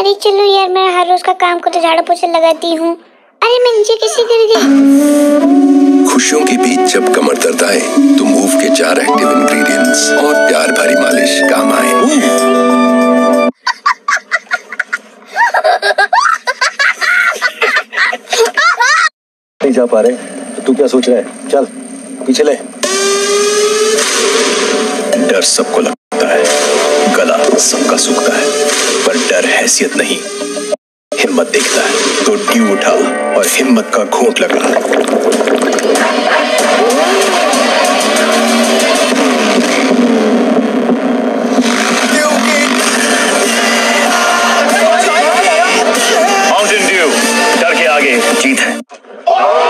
अरे चलो यार, मैं हर रोज का काम करते झाड़ू पोछा लगाती हूँ। अरे मैं नीचे कैसे गिर गई? खुशियों के बीच जब कमर दर्द आए तो मूव के 4 एक्टिव इंग्रेडिएंट्स और प्यार भरी मालिश काम आए। नहीं जा पा रहे तो तू क्या सोच रहा है? चल पीछे ले। डर सबको लगता है, गला सबका सूखता है, पर डर हैसियत नहीं, हिम्मत देखता है। तो ड्यू उठा और हिम्मत का घूंट लगा। माउंटेन ड्यू, डर के आगे जीत है।